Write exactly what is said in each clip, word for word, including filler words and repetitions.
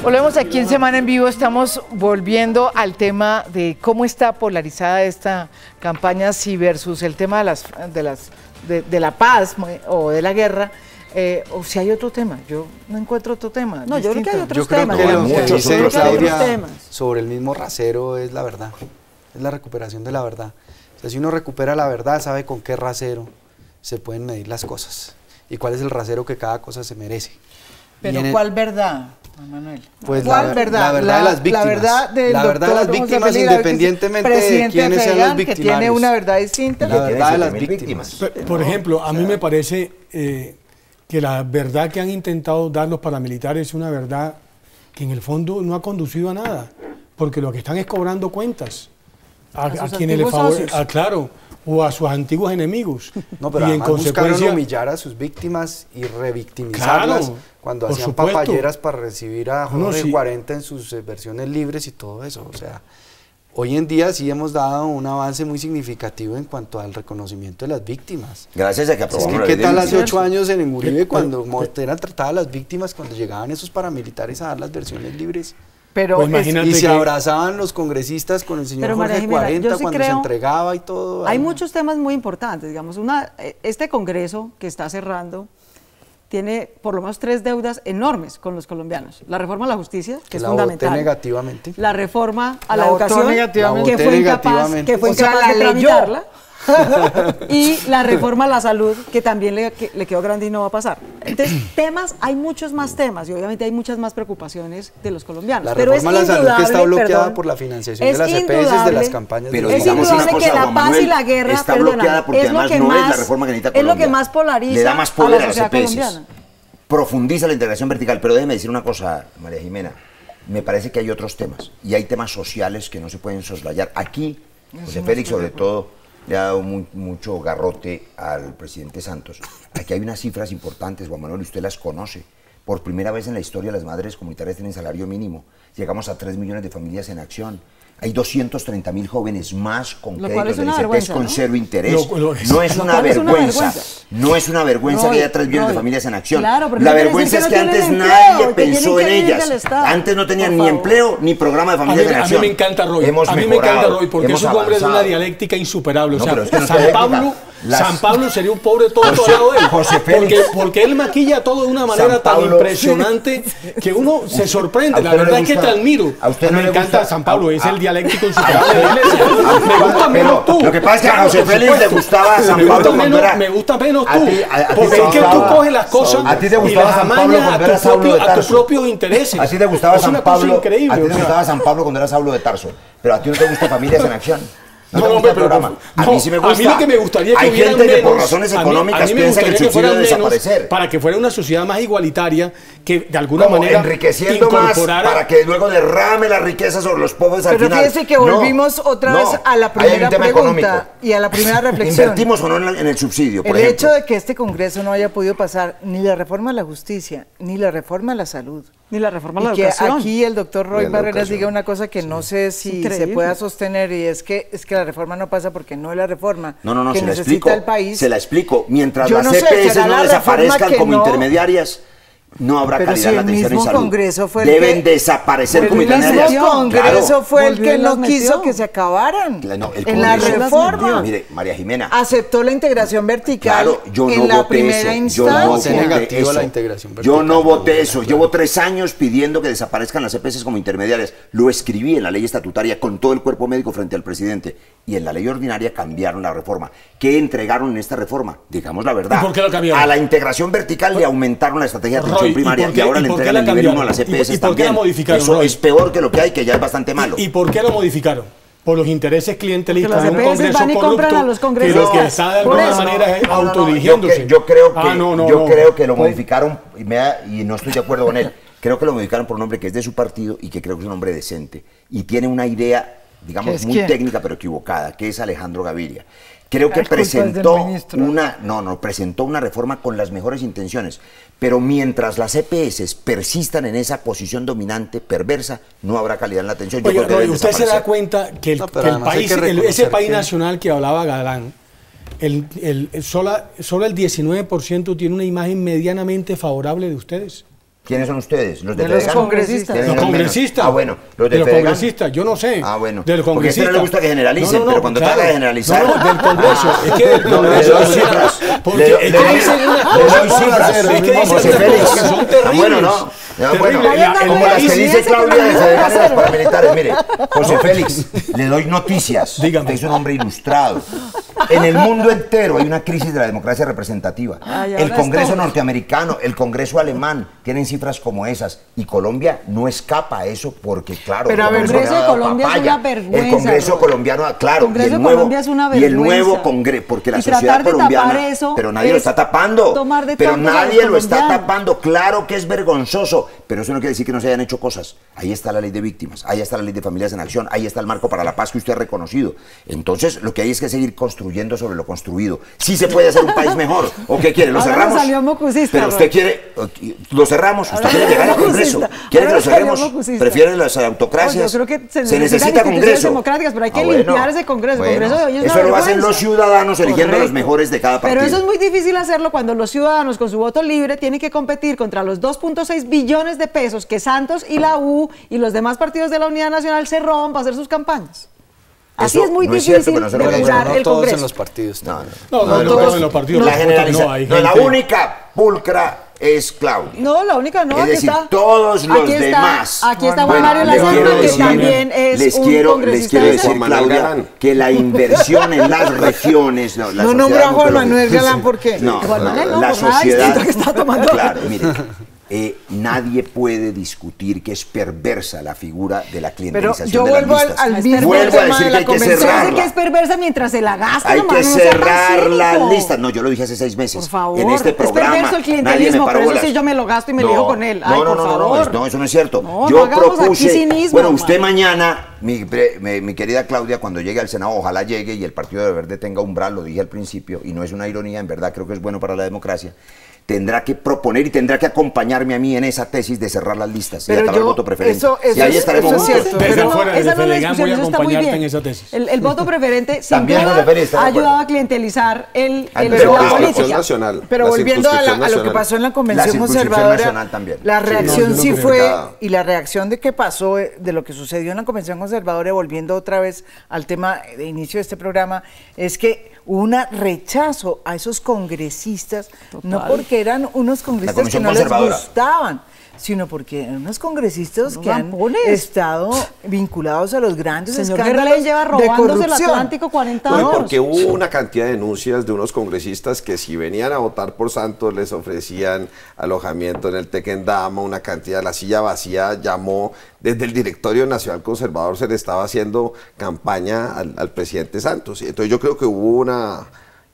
Volvemos aquí en Semana en Vivo, estamos volviendo al tema de cómo está polarizada esta campaña sí versus el tema de, las, de, las, de, de la paz o de la guerra, eh, o si hay otro tema. Yo no encuentro otro tema. No, distinto. Yo creo que hay otros yo creo temas. Que bueno, muchos creo otros que hay otros temas. Sobre el mismo rasero es la verdad, es la recuperación de la verdad. O sea, si uno recupera la verdad, sabe con qué rasero se pueden medir las cosas y cuál es el rasero que cada cosa se merece. Pero el, ¿cuál verdad, Manuel? Pues ¿Cuál la, verdad? la verdad la, de las víctimas. La verdad, del la verdad de las víctimas, independientemente de quiénes sean los victimarios. Que tiene una verdad distinta. La verdad de las víctimas. Por, por ejemplo, a mí me parece eh, que la verdad que han intentado dar los paramilitares es una verdad que en el fondo no ha conducido a nada, porque lo que están es cobrando cuentas a, a, a quienes les favorecen, claro, o a sus antiguos enemigos. No, pero y además en buscaron consecuencia humillar a sus víctimas y revictimizarlas, claro, cuando hacían supuesto. papayeras para recibir a Jorge no, sí. cuarenta en sus eh, versiones libres y todo eso. O sea, hoy en día sí hemos dado un avance muy significativo en cuanto al reconocimiento de las víctimas. Gracias a que aprobamos. Es que, ¿qué tal hace ocho años en Uribe cuando eran tratadas las víctimas, cuando llegaban esos paramilitares a dar las versiones libres? Pero pues es, y se abrazaban los congresistas con el señor pero Jorge Jimena, cuarenta sí cuando creo, se entregaba y todo. Hay muchos temas muy importantes, digamos, una, este congreso que está cerrando tiene por lo menos tres deudas enormes con los colombianos. La reforma a la justicia, que la es fundamental. Voté negativamente. La reforma a la, la educación, negativamente. que fue incapaz, que fue incapaz o sea, de tramitarla. Y la reforma a la salud, que también le, que, le quedó grande y no va a pasar. Entonces, temas, hay muchos más temas y obviamente hay muchas más preocupaciones de los colombianos. La pero reforma es a la salud que está bloqueada perdón, por la financiación de las E P S, de las campañas. Pero de es indudable que la paz y la guerra está bloqueada porque es lo además que no más, es la reforma que necesita es Colombia. lo que más polariza Le da más poder a la a las sociedad E P S. colombiana. Profundiza la integración vertical, pero déjeme decir una cosa, María Jimena. Me parece que hay otros temas y hay temas sociales que no se pueden soslayar. Aquí, José Félix, sobre todo, le ha dado muy, mucho garrote al presidente Santos. Aquí hay unas cifras importantes, Juan Manuel, usted las conoce. Por primera vez en la historia las madres comunitarias tienen salario mínimo. Llegamos a tres millones de familias en acción. Hay doscientos treinta mil jóvenes más con créditos de I C P S con cero interés. Lo, lo es. No es una vergüenza. No es una vergüenza que haya tres millones de familias en acción. Claro, la vergüenza es que, que no antes empleo, nadie pensó en ellas. Antes no tenían ni empleo ni programa de familias en acción. A mí me encanta Roy. Hemos a mí mejorado, me encanta Roy porque es un hombre de una dialéctica insuperable. O sea, no, es que no San Pablo... Las... San Pablo sería un pobre todo al lado de él. José Félix. Porque, porque él maquilla todo de una manera tan impresionante que uno se sorprende. La verdad es que te admiro. A usted no me le encanta gusta, San Pablo, a, es a, el dialéctico insuperable de la iglesia. Me gusta menos tú. Lo que pasa es que a José Félix le gustaba San me Pablo gusta cuando era... Me gusta menos tú. A ti, a, a porque es que tú coges las cosas a ti te y gustaba las San Pablo amañas cuando a, era tu Saulo propio, de Tarso. a tus propios intereses. A ti te gustaba es San Pablo. increíble, a ti te gustaba San Pablo cuando era Saulo de Tarso. Pero a ti no te gusta Familias en Acción. No, no, no, pero, programa. A mí sí me gusta. A mí lo que me gustaría que hay hubieran gente que menos, por razones económicas a mí, a mí piensa que el subsidio debe desaparecer. Para que fuera una sociedad más igualitaria, que de alguna Como manera enriqueciendo más para que luego derrame la riqueza sobre los pobres al pero final. Pero fíjese que volvimos no, otra vez no, a la primera pregunta económico. y a la primera reflexión. Invertimos o no en el subsidio, por El ejemplo. hecho de que este Congreso no haya podido pasar ni la reforma a la justicia, ni la reforma a la salud, ni la reforma a la y que educación. Aquí el doctor Roy Barreras diga una cosa que sí. no sé si Increíble. se pueda sostener, y es que es que la reforma no pasa porque no es la reforma no, no, no, que se necesita la explico, el país. Se la explico. Mientras Yo las no E P S sé, no desaparezcan como no, intermediarias, no habrá pero calidad si en la atención en salud. Congreso fue Deben el que, desaparecer como el intermediarias. El mismo Congreso claro. fue el que no metió. quiso que se acabaran. No, el en la reforma. Mire, María Jimena. Aceptó la integración vertical claro, yo no en la voté primera eso. instancia. Yo no voté negativo eso. La integración vertical. Yo no voté eso. Llevo tres años pidiendo que desaparezcan las E P S como intermediarias. Lo escribí en la ley estatutaria con todo el cuerpo médico frente al presidente. Y en la ley ordinaria cambiaron la reforma. ¿Qué entregaron en esta reforma? Digamos la verdad. ¿Y por qué lo cambiaron? A la integración vertical le aumentaron la estrategia de atención Roy, primaria y, y ahora le entregan el nivel uno a las E P S ¿Y, y por qué también. la modificaron, Eso Roy? es peor que lo que hay, que ya es bastante malo. ¿Y, y por qué lo modificaron? Por los intereses clientelistas de un Congreso van y compran a los corrupto que lo que está de alguna eso. manera es no, no, no, autodirigiéndose. Yo, yo creo que, ah, no, no, yo no. creo que lo modificaron y, me da, y no estoy de acuerdo con él. Creo que lo modificaron por un hombre que es de su partido y que creo que es un hombre decente y tiene una idea, digamos, muy quién? técnica pero equivocada, que es Alejandro Gaviria. Creo que presentó una, no, no, presentó una reforma con las mejores intenciones, pero mientras las E P S persistan en esa posición dominante, perversa, no habrá calidad en la atención. Yo Oye, creo que Roy, deben usted se da desaparecer. cuenta que el, no, que el país, que el, ese país que... nacional que hablaba Galán, el, el, el, solo, solo el diecinueve por ciento tiene una imagen medianamente favorable de ustedes. ¿Quiénes son ustedes? ¿Los de, de los congresistas? Los congresistas. Ah, bueno. ¿Los de, de los congresistas? Yo no sé. Ah, bueno. Del Porque a usted no le gusta que generalicen, no, no, no, pero cuando claro. trata de generalizar... No, no, del Congreso. Es que del Congreso... Le doy cifras. Porque es que dicen una Le doy cifras. Es que José dicen Félix. que son terribles. Bueno, no. No, bueno, como las que dice Claudia de Federales de los paramilitares. Mire, José Félix, le doy noticias. Dígame. Usted es un hombre ilustrado. En el mundo entero hay una crisis de la democracia representativa. Ay, el Congreso norteamericano, el Congreso alemán, tienen cifras como esas. Y Colombia no escapa a eso porque, claro, pero el Congreso de Colombia papaya. Es una vergüenza. El Congreso colombiano, claro. El Congreso y el de nuevo, Colombia es una vergüenza. Y el nuevo Congreso, porque la y sociedad colombiana... Eso pero nadie lo está tapando. Pero nadie lo está tapando. Claro que es vergonzoso. Pero eso no quiere decir que no se hayan hecho cosas. Ahí está la ley de víctimas, ahí está la ley de familias en acción, ahí está el marco para la paz que usted ha reconocido. Entonces, lo que hay es que seguir construyendo sobre lo construido. Sí se puede hacer un país mejor. ¿O qué quiere? ¿Lo Ahora cerramos? Salió mocusista, pero usted quiere... ¿Lo cerramos? ¿Usted quiere llegar al Congreso? ¿Quiere que lo cerremos? ¿Prefiere las autocracias? No, yo creo que se, se necesita Congreso. Democráticas, pero hay que ah, bueno. limpiar ese Congreso. Bueno. Congreso de hoy es eso una lo hacen vergüenza. los ciudadanos eligiendo Correcto. los mejores de cada partido. Pero eso es muy difícil hacerlo cuando los ciudadanos con su voto libre tienen que competir contra los dos punto seis billones de pesos que Santos y la U y los demás partidos de la Unidad Nacional se roban para hacer sus campañas. Así eso es muy no difícil es cierto, de regular no el todos Congreso. en los partidos. No, no, no, no, no, no todos en los partidos. La generalización. No, hay no, la gente... única pulcra es Claudia. No, la única no, es aquí decir, está. todos los aquí está, demás. Aquí está bueno, Juan Mario Lázaro, que también es les un quiero, congresista. Les quiero decir, Claudia, que la inversión en las regiones... No, la no nombra a Juan Manuel Galán, ¿por qué? No, Juan Manuel no, la por nada sociedad... distinto que está tomando. Claro, mire... Eh, nadie puede discutir que es perversa la figura de la clientelización Pero yo de vuelvo las al, listas. al mismo vuelvo a tema decir de que la hay que convención. cerrarla. Dice que es perversa mientras se la gasta. Hay nomás, que no sea tan cerrar las cínico. listas. No, yo lo dije hace seis meses. Por favor. En este programa. Es perverso el nadie me clientelismo, paró pero eso bolas. sí yo me lo gasto y me no, lío con él. Ay, no, no, por no, favor. no, no, eso no es cierto. No, yo no hagamos propuse. aquí cinismo, bueno, usted man. mañana, mi, mi, mi querida Claudia, cuando llegue al Senado, ojalá llegue y el Partido de Verde tenga umbral, lo dije al principio, y no es una ironía, en verdad creo que es bueno para la democracia. Tendrá que proponer y tendrá que acompañarme a mí en esa tesis de cerrar las listas pero y acabar yo, el voto preferente. Eso, eso y ahí estaremos eso es juntos. cierto. Pero Pero fuera esa de no es la Felegán voy a discusión, eso está muy acompañarte bien. en esa tesis. El, el voto preferente, sin También duda, José Félix está de ha acuerdo. ayudado a clientelizar el, Ah, el pero la la política. Nacional, Pero la volviendo a, la- a lo que nacional. pasó en la La Convención circunscripción Conservadora, nacional también. la Sí, reacción no, yo no sí creo fue, que- y la reacción de qué pasó, eh, de lo que sucedió en la Convención Conservadora, volviendo otra vez al tema de inicio de este programa, es que hubo un rechazo a esos congresistas, no porque eran unos congresistas que Convención no les Conservadora. gustaban, sino porque eran unos congresistas Unos que han zampones. estado vinculados a los grandes Señor escándalos Gerlain lleva de robándose el corrupción. Atlántico cuarenta No, y años. porque hubo una cantidad de denuncias de unos congresistas que si venían a votar por Santos les ofrecían alojamiento en el Tequendama, una cantidad, la silla vacía llamó, desde el Directorio Nacional Conservador se le estaba haciendo campaña al, al presidente Santos. Y entonces yo creo que hubo una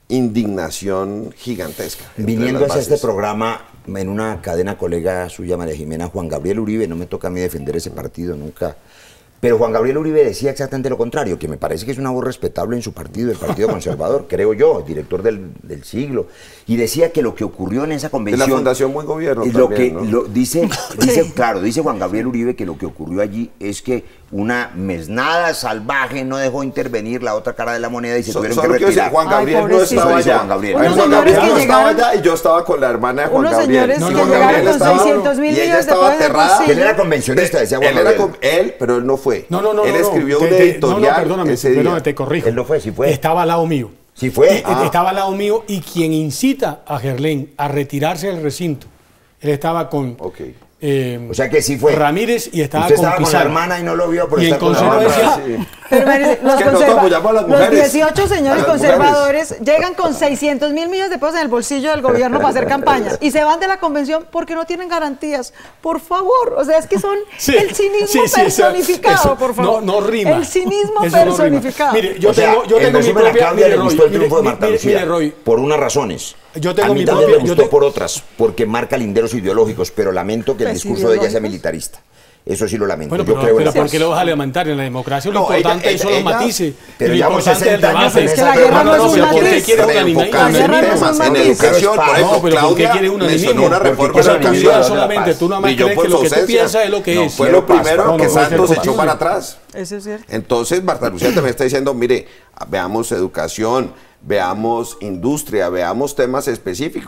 indignación gigantesca. entre Viniendo las hacia este bases. programa, en una cadena colega suya, María Jimena, Juan Gabriel Uribe, no me toca a mí defender ese partido nunca, pero Juan Gabriel Uribe decía exactamente lo contrario, que me parece que es una voz respetable en su partido, el Partido Conservador, creo yo, director del, del siglo, y decía que lo que ocurrió en esa De convención... la Fundación Buen Gobierno es lo también, que ¿no? lo, dice, dice, claro, dice Juan Gabriel Uribe que lo que ocurrió allí es que una mesnada salvaje no dejó intervenir la otra cara de la moneda y se So- tuvieron solo que quiero decir, retirar. Juan Ay, Gabriel no pobrecito. estaba Eso dice allá. Juan Gabriel. Juan Unos Gabriel señores no que estaba llegaron- allá y yo estaba con la hermana de Juan Unos Gabriel. señores No, que no, no, llegaron Gabriel con estaba- seiscientos mil y ella millones de estaba pesos en el aterrada. bolsillo. Él era convencionista, decía Juan Él era Gabriel. con- él, pero él no fue. No, no, no. Él no, escribió no, un te- te- editorial No, no, perdóname, ese día. perdóname, te corrijo. Él no fue, sí fue. Estaba al lado mío. Sí fue. Y- Ah. Estaba al lado mío y quien incita a Gerlain a retirarse del recinto, él estaba con Ok. eh, O sea que sí fue. Ramírez y estaba Usted con estaba con la Pizarro. hermana y no lo vio por Y en estar con la consecuencia- hermana. Sí. Pero imagínense, los, que nosotros conserva- apoyamos a las los mujeres. dieciocho A señores las conservadores llegan con seiscientos mil millones de pesos en el bolsillo del gobierno para hacer campañas y se van de la convención porque no tienen garantías. Por favor, o sea, es que son Sí, el cinismo sí, sí, personificado, eso, por favor. No, no rima. El cinismo Eso no rima. personificado. Mire, yo O sea, tengo, yo en tengo mi resumen, a propia... Claudia mire, le Roy, gustó el mire, triunfo de mire, Marta mire, Lucía mire, Roy, por unas razones. Yo tengo a mí mi también propia- me yo gustó te- por otras, porque marca linderos ideológicos, pero lamento que el Pues, discurso de ella sea ideológicos. militarista. Eso sí lo lamento. Bueno, yo pero, creo pero en ¿por eso. qué lo vas a lamentar? En la democracia lo No, importante ella- son los ella- matices. pero y lo llevamos importante es el sesenta años debate. en Es que esa la guerra no es no, un pero ¿por qué matiz. quiere unanimidad? Reenfocarse La guerra en no es temas, un en matiz. educación. Por No, ejemplo, pero ¿por qué Claudia quiere unanimismo? mencionó una Porque reforma quiere de la unanimidad. Constitución. solamente, tú nada más Brilló crees por que lo su que tú ausencia. piensas es lo que No, es. fue Quiero lo paz. primero No, no que puede ser Santos echó posible. para atrás. Eso es cierto. Entonces, Marta Lucía también está diciendo, mire, veamos educación, veamos industria, veamos temas específicos.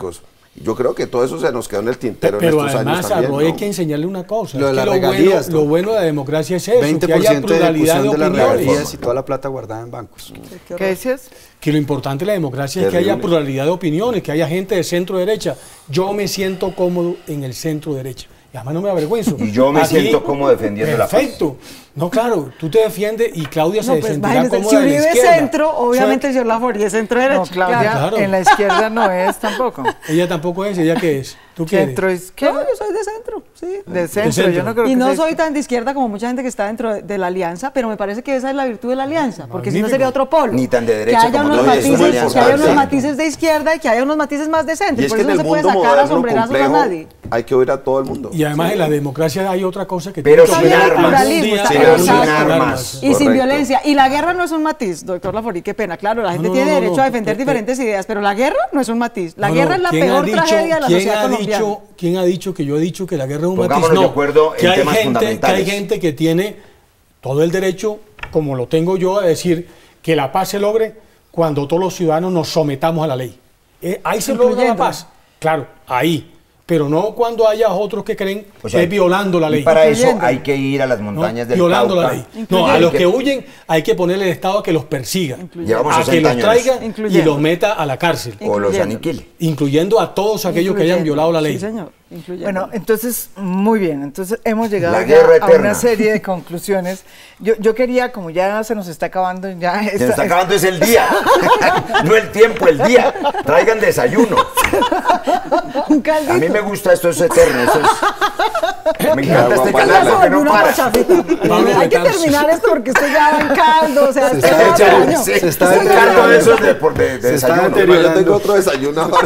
Yo creo que todo eso se nos quedó en el tintero Pero en estos además, años también, a Roy ¿no? hay que enseñarle una cosa. Lo de es las que lo, regalías, bueno, lo bueno de la democracia es eso, veinte que por haya ciento de pluralidad de, ejecución de las opiniones. regalías y toda la plata guardada en bancos. ¿Qué decías? Que lo importante de la democracia es que haya Terrible. pluralidad de opiniones, que haya gente de centro-derecha. Yo me siento cómodo en el centro-derecha. Y además no me avergüenzo. Y yo me siento cómodo defendiendo la paz. Perfecto. No, claro, tú te defiendes y Claudia se No, pues sentirá imagínese, cómoda si en la Uribe es izquierda. centro, obviamente el señor Laforía es centro derecha. No, Claudia, Claro. en la izquierda no es tampoco. Ella tampoco es, ¿ella qué es? ¿Tú qué eres? Centro No, izquierda. yo soy de centro, sí. De centro, centro. yo no creo Y que no sea soy izquierda. tan de izquierda como mucha gente que está dentro de, de la alianza, pero me parece que esa es la virtud de la alianza, porque si no Magnífico. sería otro polo. Ni tan de que derecha haya como unos no, y es una matices, alianza que haya unos perfecta. matices de izquierda y que haya unos matices más de centro. Y es Por que eso en no el se puede mundo sacar a moderno sombrerazos a complejo nadie. hay que oír a todo el mundo. Y además en la democracia hay otra cosa que Pero tiene sin que ver armas. algún Pluralismo, día- está- Pero algún sin día con armas. Y sin Correcto. violencia. Y la guerra no es un matiz, doctor Laforí, qué pena. Claro, la gente no, tiene no, derecho no, a defender eh, diferentes ideas, pero la guerra no es un matiz. La No, guerra no, es la ¿quién ha peor dicho- tragedia de la quién sociedad ha colombiana. dicho, ¿Quién ha dicho que yo he dicho que la guerra es un matiz? Pongámonos de No, acuerdo en que hay temas gente, que hay fundamentales. gente que tiene todo el derecho, como lo tengo yo, a decir que la paz se logre cuando todos los ciudadanos nos sometamos a la ley. Eh, ahí se logra la Incluyendo. paz. Claro, ahí. Pero no cuando haya otros que creen O sea, que es violando la y ley. para eso Incluyendo. hay que ir a las ¿no? montañas del Violando Cauca. la ley. No, Incluyendo. a los Hay que huyen hay que ponerle el Estado a que los persiga, Llevamos a que sesenta los años. traiga y Incluyendo. los meta a la cárcel, O los Incluyendo. aniquile. incluyendo a todos aquellos que hayan Incluyendo. violado la ley. Sí, señor. Incluyendo. Bueno, entonces, muy bien. Entonces, hemos llegado La ya guerra a eterna. una serie de conclusiones. Yo, yo quería, como ya se nos está acabando, ya Se nos esta- está acabando es el día. No el tiempo, el día. Traigan desayuno. un A caldito. mí me gusta esto, es eterno. Esto es... Me encanta este Agua canal para porque no Una para. pachafita. Pablo Hay que Betanzo. terminar esto porque esto ya va en caldo. O sea, Se esto está ya va echando- daño. se está Un deteriorando. caldo de esos de, por- de, de Se está desayuno. deteriorando. Yo tengo otro desayuno ahora.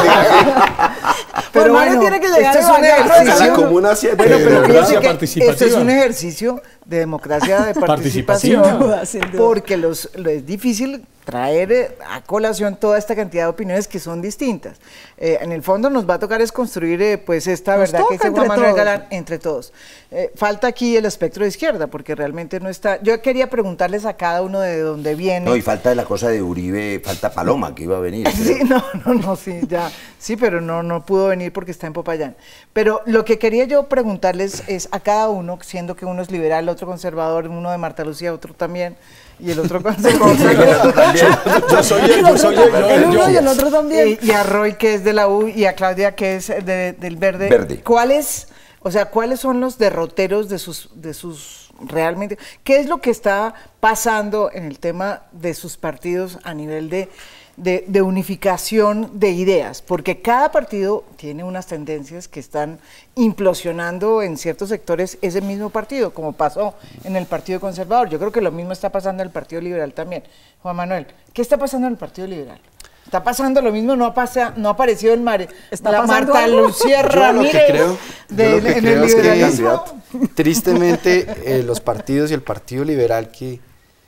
Pero Mario tiene que llegar esto es a un bañar. ejercicio. La comuna siete. Bueno, pero democracia fíjense que participativa. esto es un ejercicio de democracia de participación, Sin duda, sin duda. porque los, lo es difícil traer eh, a colación toda esta cantidad de opiniones que son distintas. Eh, en el fondo nos va a tocar es construir eh, pues esta Nos verdad que toca dice Juan entre Manuel todos. Galán entre todos. Eh, falta aquí el espectro de izquierda, porque realmente no está. Yo quería preguntarles a cada uno de dónde viene. No, y falta la cosa de Uribe, falta Paloma que iba a venir. Sí, creo. no, no, no, sí, ya, sí, pero no, no pudo venir porque está en Popayán. Pero lo que quería yo preguntarles es a cada uno, siendo que uno es liberal, otro conservador, uno de Marta Lucía, otro también, y el otro conservador. Yo soy el, yo soy el, yo, El yo- uno y el otro también. y, y a Roy, que es de la U, y a Claudia, que es de- del Verde. Verde. ¿Cuáles, o sea, cuáles son los derroteros de sus, de sus realmente, qué es lo que está pasando en el tema de sus partidos a nivel de, de, de unificación de ideas? Porque cada partido tiene unas tendencias que están implosionando en ciertos sectores ese mismo partido, como pasó en el Partido Conservador. Yo creo que lo mismo está pasando en el Partido Liberal también. Juan Manuel, ¿qué está pasando en el Partido Liberal? Está pasando lo mismo, no ha, pasa, no ha aparecido en Mare, ¿Está la pasando Marta algo? Lucía Yo lo Ramírez que creo, yo de- lo que en creo el es que, liberalismo. tristemente, eh, los partidos y el Partido Liberal, que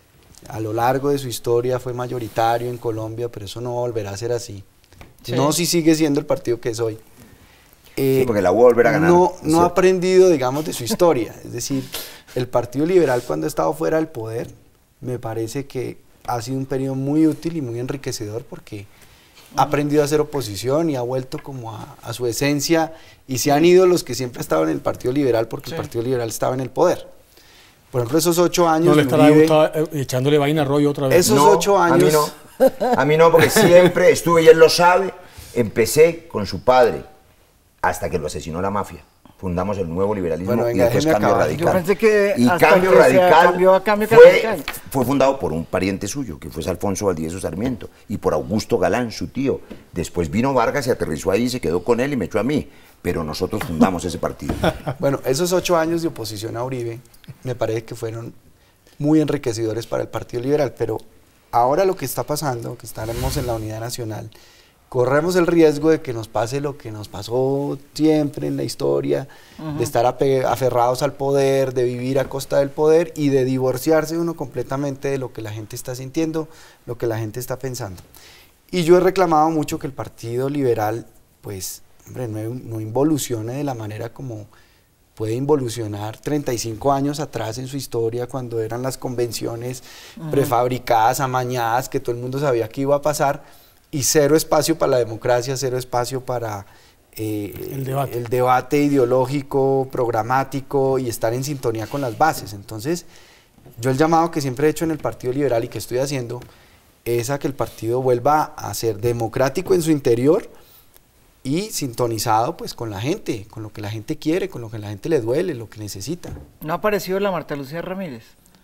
a lo largo de su historia fue mayoritario en Colombia, pero eso no volverá a ser así. Sí. No si sigue siendo el partido que es hoy. Eh, Sí, porque la U va a volver a ganar. No, es no ha cierto. aprendido, digamos, de su historia. Es decir, el Partido Liberal, cuando ha estado fuera del poder, me parece que ha sido un periodo muy útil y muy enriquecedor, porque ha aprendido a hacer oposición y ha vuelto como a, a su esencia, y se han ido los que siempre estaban en el Partido Liberal, porque Sí. el Partido Liberal estaba en el poder. Por ejemplo, esos ocho años no le de estará Uribe, gustado, eh, echándole vaina a Roy otra vez. Esos No, ocho A mí años- no. A mí no, porque siempre estuve, y él lo sabe, empecé con su padre, hasta que lo asesinó la mafia. Fundamos el nuevo liberalismo Bueno, venga, y después déjeme Cambio acabar. Radical. Yo pensé que y hasta Cambio que se Radical, cambió a Cambio fue, Radical. fue fundado por un pariente suyo, que fue Alfonso Valdivieso Sarmiento, y por Augusto Galán, su tío. Después vino Vargas y aterrizó ahí, se quedó con él y me echó a mí. Pero nosotros fundamos ese partido. Bueno, esos ocho años de oposición a Uribe me parece que fueron muy enriquecedores para el Partido Liberal, pero ahora lo que está pasando, que estaremos en la unidad nacional, corremos el riesgo de que nos pase lo que nos pasó siempre en la historia, de estar ape- aferrados al poder, de vivir a costa del poder y de divorciarse uno completamente de lo que la gente está sintiendo, lo que la gente está pensando. Y yo he reclamado mucho que el Partido Liberal, pues, hombre, no, no involucione de la manera como puede involucionar treinta y cinco años atrás en su historia, cuando eran las convenciones prefabricadas, amañadas, que todo el mundo sabía que iba a pasar, y cero espacio para la democracia, cero espacio para eh, el, debate. el debate ideológico, programático y estar en sintonía con las bases. Entonces, yo el llamado que siempre he hecho en el Partido Liberal y que estoy haciendo es a que el partido vuelva a ser democrático en su interior y sintonizado pues con la gente, con lo que la gente quiere, con lo que la gente le duele, lo que necesita. ¿No ha aparecido la Marta Lucía Ramírez?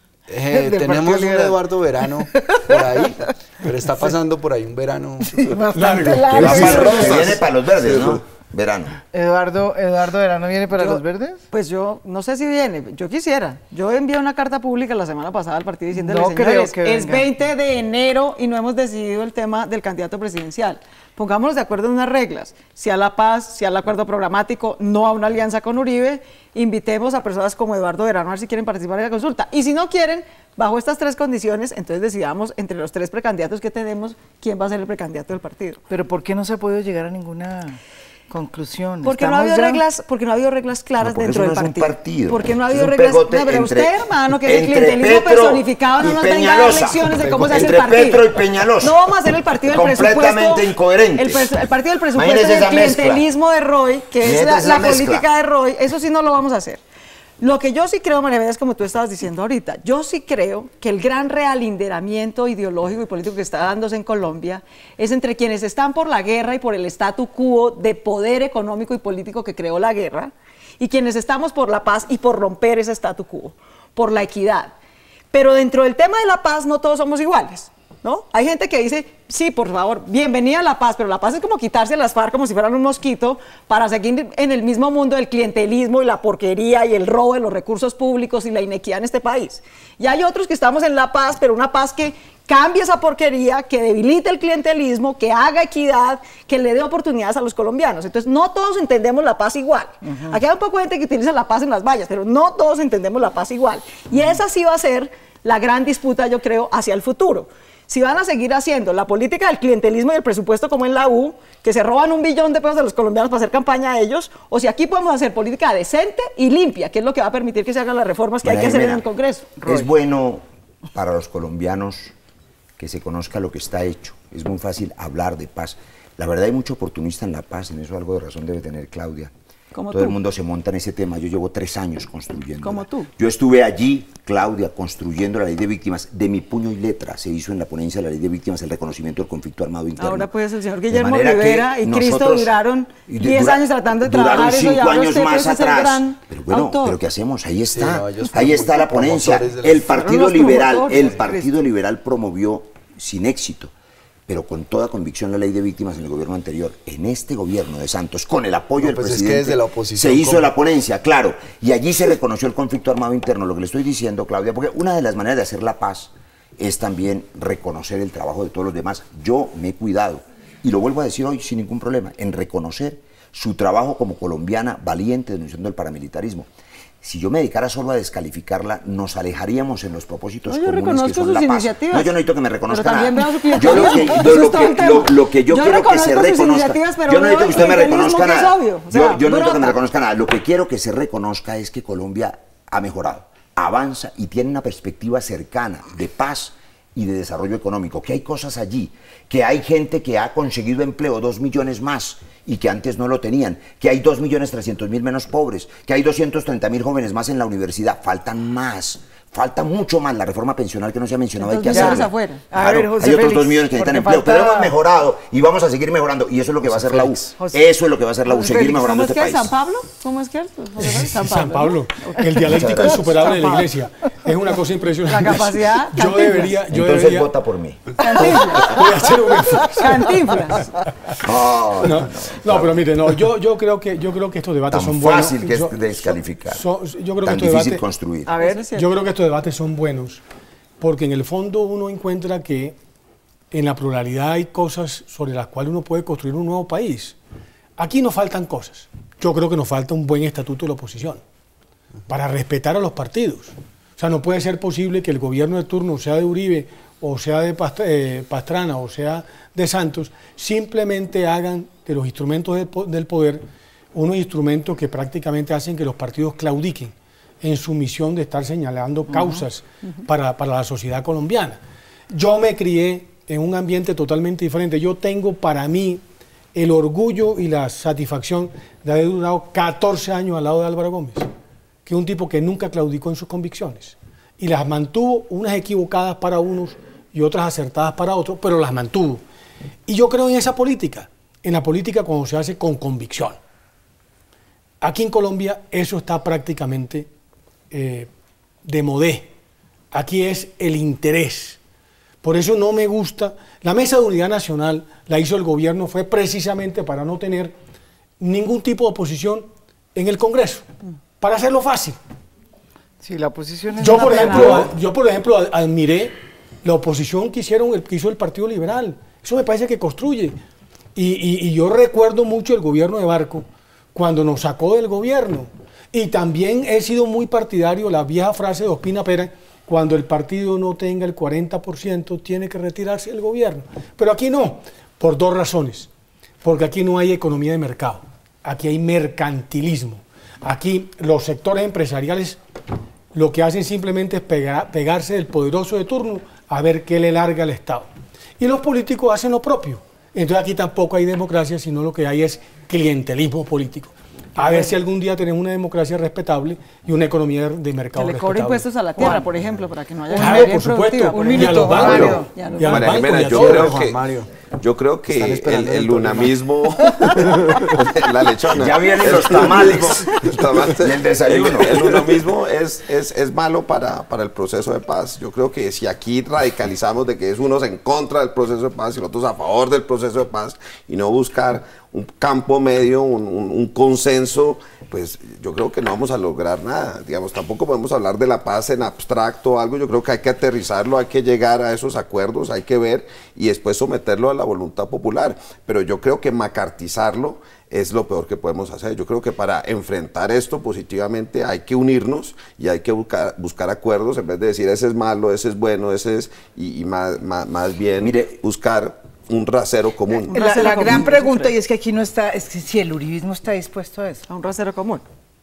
Eh, tenemos un Eduardo Verano por ahí, pero está pasando por ahí un verano bastante largo. Que viene para los verdes, ¿no? Verano. Eduardo, Eduardo Verano viene para yo, los verdes. Pues yo no sé si viene, yo quisiera. Yo envié una carta pública la semana pasada al partido diciéndole, no señores, creo que es veinte de enero y no hemos decidido el tema del candidato presidencial. Pongámonos de acuerdo en unas reglas, si a la paz, si al acuerdo programático, no a una alianza con Uribe, invitemos a personas como Eduardo Verano a ver si quieren participar en la consulta. Y si no quieren, bajo estas tres condiciones, entonces decidamos entre los tres precandidatos que tenemos quién va a ser el precandidato del partido. Pero ¿por qué no se ha podido llegar a ninguna conclusión? Porque no ha habido reglas, porque no ha habido reglas claras no, dentro del partido. Es un partido. Porque no ha habido reglas. No, pero entre, usted, hermano, que es el clientelismo Petro personificado, no nos venga a dar lecciones de cómo se hace el partido. Entre Petro y Peñalosa. No vamos a hacer el partido del presupuesto. Completamente incoherentes. El, el partido del presupuesto es el clientelismo de Roy, que es la, la política de Roy. Eso sí no lo vamos a hacer. Lo que yo sí creo, María Amelia, es como tú estabas diciendo ahorita, yo sí creo que el gran realinderamiento ideológico y político que está dándose en Colombia es entre quienes están por la guerra y por el statu quo de poder económico y político que creó la guerra, y quienes estamos por la paz y por romper ese statu quo, por la equidad. Pero dentro del tema de la paz no todos somos iguales, ¿no? Hay gente que dice, sí, por favor, bienvenida a la paz, pero la paz es como quitarse las FARC como si fueran un mosquito para seguir en el mismo mundo del clientelismo y la porquería y el robo de los recursos públicos y la inequidad en este país. Y hay otros que estamos en la paz, pero una paz que cambie esa porquería, que debilite el clientelismo, que haga equidad, que le dé oportunidades a los colombianos. Entonces, no todos entendemos la paz igual. Uh-huh. Aquí hay un poco de gente que utiliza la paz en las vallas, pero no todos entendemos la paz igual. Y esa sí va a ser la gran disputa, yo creo, hacia el futuro. Si van a seguir haciendo la política del clientelismo y el presupuesto como en la U, que se roban un billón de pesos de los colombianos para hacer campaña a ellos, o si aquí podemos hacer política decente y limpia, que es lo que va a permitir que se hagan las reformas que María hay que Jimena, hacer en el Congreso. Es Roy. Bueno para los colombianos que se conozca lo que está hecho. Es muy fácil hablar de paz. La verdad hay mucho oportunista en la paz, en eso algo de razón debe tener Claudia. Como Todo tú. el mundo se monta en ese tema. Yo llevo tres años construyendo. Como tú. Yo estuve allí, Claudia, construyendo la ley de víctimas. De mi puño y letra se hizo en la ponencia de la ley de víctimas el reconocimiento del conflicto armado interno. Ahora pues el señor Guillermo Rivera y Cristo duraron diez dura, años tratando de trabajar eso. Duraron cinco años más atrás. Pero bueno, autor. pero ¿qué hacemos? Ahí está. Sí, no, ahí está la ponencia. El Partido Liberal, el Partido Liberal promovió sin éxito, pero con toda convicción, la ley de víctimas en el gobierno anterior. En este gobierno de Santos, con el apoyo no, del pues presidente, es que desde la oposición, se hizo ¿cómo? la ponencia, claro, y allí se reconoció el conflicto armado interno. Lo que le estoy diciendo, Claudia, porque una de las maneras de hacer la paz es también reconocer el trabajo de todos los demás. Yo me he cuidado, y lo vuelvo a decir hoy sin ningún problema, en reconocer su trabajo como colombiana valiente denunciando el paramilitarismo. Si yo me dedicara solo a descalificarla, nos alejaríamos en los propósitos no, yo comunes que son sus la paz. Iniciativas. No, yo no necesito que me reconozca nada. Yo lo que, yo, lo que, lo, lo que yo, yo quiero que se reconozca, yo no necesito que usted me reconozca nada. O sea, yo, yo no necesito que me reconozca nada. Lo que quiero que se reconozca es que Colombia ha mejorado, avanza y tiene una perspectiva cercana de paz y de desarrollo económico, que hay cosas allí, que hay gente que ha conseguido empleo, dos millones más, y que antes no lo tenían, que hay dos millones trescientos mil menos pobres, que hay doscientos treinta mil jóvenes más en la universidad. Faltan más, falta mucho más. La reforma pensional que no se ha mencionado, entonces, hay que hacerla. Afuera. Claro, a ver, José hay otros Félix, dos millones que necesitan empleo, falta... pero hemos mejorado y vamos a seguir mejorando, y eso es lo que va a hacer la U. José, eso es lo que va a hacer la U, seguir Félix, mejorando este ¿Cómo es que país. ¿San Pablo? ¿Cómo es que es? San Pablo, San Pablo. El dialéctico insuperable de la iglesia. Es una cosa impresionante. La capacidad. Yo debería, yo Entonces debería... vota por mí. Cantinflas. Voy a hacer un esfuerzo. Cantinflas. Oh, No, no, pero mire, no, yo, yo creo que yo creo que estos debates tan son buenos. fácil que es Son- descalificar, son- yo creo tan que estos difícil debates, construir. A ver, yo creo que estos debates son buenos porque en el fondo uno encuentra que en la pluralidad hay cosas sobre las cuales uno puede construir un nuevo país. Aquí nos faltan cosas. Yo creo que nos falta un buen estatuto de la oposición para respetar a los partidos. O sea, no puede ser posible que el gobierno de turno, sea de Uribe, o sea de Past- eh, Pastrana, o sea de Santos, simplemente hagan de los instrumentos del, po- del poder unos instrumentos que prácticamente hacen que los partidos claudiquen en su misión de estar señalando causas uh-huh. para, para la sociedad colombiana. Yo me crié en un ambiente totalmente diferente. Yo tengo para mí el orgullo y la satisfacción de haber durado catorce años al lado de Álvaro Gómez, que es un tipo que nunca claudicó en sus convicciones y las mantuvo, unas equivocadas para unos y otras acertadas para otros, pero las mantuvo. Y yo creo en esa política, en la política cuando se hace con convicción. Aquí en Colombia eso está prácticamente eh, de modé. Aquí es el interés. Por eso no me gusta. La Mesa de Unidad Nacional la hizo el gobierno, fue precisamente para no tener ningún tipo de oposición en el Congreso, para hacerlo fácil. Sí, la oposición es yo, una por pena. ejemplo, yo, por ejemplo, admiré la oposición que, hicieron, que hizo el Partido Liberal. Eso me parece que construye. Y, y, y yo recuerdo mucho el gobierno de Barco cuando nos sacó del gobierno. Y también he sido muy partidario, la vieja frase de Ospina Pérez, cuando el partido no tenga el cuarenta por ciento tiene que retirarse del gobierno. Pero aquí no, por dos razones. Porque aquí no hay economía de mercado, aquí hay mercantilismo. Aquí los sectores empresariales lo que hacen simplemente es pegar, pegarse del poderoso de turno a ver qué le larga al Estado. Y los políticos hacen lo propio. Entonces aquí tampoco hay democracia, sino lo que hay es clientelismo político. A ver si algún día tenemos una democracia respetable y una economía de mercado respetable. Que le cobre impuestos a la tierra, Juan, por ejemplo, para que no haya... Claro, por supuesto. Un minuto, y a los bancos. Y a los y a los María bancos, Jimena, y a yo todos. creo que, Mario. yo creo que el, el unamismo, la lechona. Ya vienen los tamales. El, tamal, y el desayuno. El, el unamismo es, es, es malo para, para el proceso de paz. Yo creo que si aquí radicalizamos de que es unos en contra del proceso de paz y los otros a favor del proceso de paz y no buscar un campo medio, un, un, un consenso, pues yo creo que no vamos a lograr nada. Digamos, tampoco podemos hablar de la paz en abstracto o algo. Yo creo que hay que aterrizarlo, hay que llegar a esos acuerdos, hay que ver y después someterlo a la voluntad popular. Pero yo creo que macartizarlo es lo peor que podemos hacer. Yo creo que para enfrentar esto positivamente hay que unirnos y hay que buscar, buscar acuerdos en vez de decir ese es malo, ese es bueno, ese es... y, y más, más, más bien Mire, buscar un rasero común. La, la gran pregunta, y es que aquí no está, es que si el uribismo está dispuesto a eso. A un rasero común.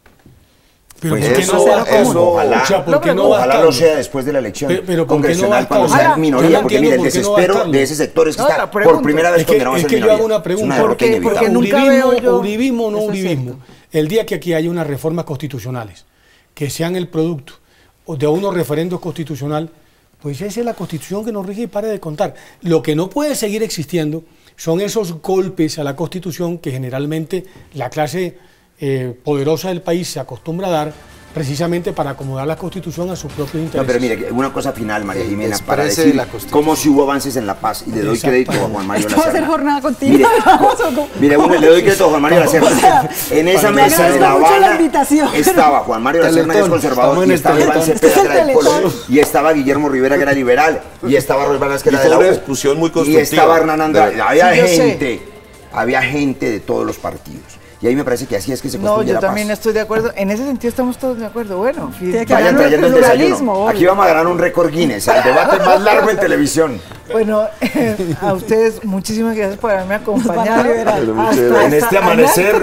Pero pues ¿por qué eso, no eso, ojalá, o sea, ¿por qué no ojalá lo sea después de la elección pero, pero congresional cuando no sea minoría, porque mire, el desespero no de ese sector es que no, está por primera vez es que, condenado a ser es que minoría. yo hago una pregunta, una ¿por qué? Porque nunca uribismo, veo yo uribismo o no eso uribismo, el día que aquí haya unas reformas constitucionales que sean el producto de unos referendos constitucional, pues esa es la Constitución que nos rige y pare de contar. Lo que no puede seguir existiendo son esos golpes a la Constitución que generalmente la clase eh, poderosa del país se acostumbra a dar precisamente para acomodar la Constitución a sus propios intereses. No, pero mire, una cosa final, María Jimena, Exprese para decir la cómo si hubo avances en la paz, y le doy crédito a Juan Mario Esto va a ser Lacerda. jornada contigo. Mire, mire uno, le doy crédito a Juan Mario Lacerda. En esa Le mesa de La agradezco mucho la Habana invitación. estaba Juan Mario Lacerda, que es conservador, y estaba Iván Cepeda, que era del Polo, y estaba Guillermo Rivera, que era liberal, y estaba Roy Vargas, que Y era de fue la una U, discusión muy y constructiva. estaba Hernán Andrade. Había Sí, yo sé. gente, había gente de todos los partidos. Y ahí me parece que así es que se No, construye yo la también paz. estoy de acuerdo. En ese sentido estamos todos de acuerdo. Bueno, Tiene que Vayan haber trayendo el pluralismo, desayuno. obvio. Aquí vamos a ganar un récord Guinness, el debate más largo en televisión. bueno, a ustedes muchísimas gracias por haberme acompañado. Van a liberar. hasta En esta- este amanecer,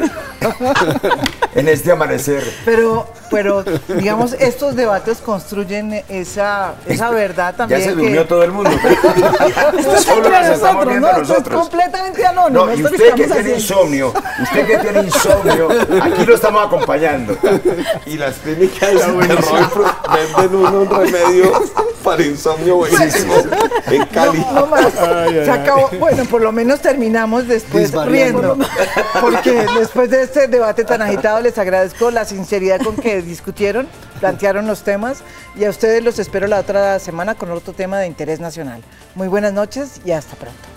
en este amanecer. Pero, pero digamos, estos debates construyen esa, esa verdad también. Ya se que- durmió todo el mundo. Esto es Solo entre nos estamos nosotros, viendo ¿no? Esto es nosotros. completamente anónimo. No, y esto que usted que estamos tiene haciendo. insomnio, usted que tiene insomnio, aquí lo estamos acompañando. Y las clínicas de Roy venden uno un remedio para insomnio buenísimo en Cali. No, no más. Se acabó. Bueno, por lo menos terminamos después Disvariando. riendo. Porque después de este debate tan agitado, les agradezco la sinceridad con que discutieron, plantearon los temas. Y a ustedes los espero la otra semana con otro tema de interés nacional. Muy buenas noches y hasta pronto.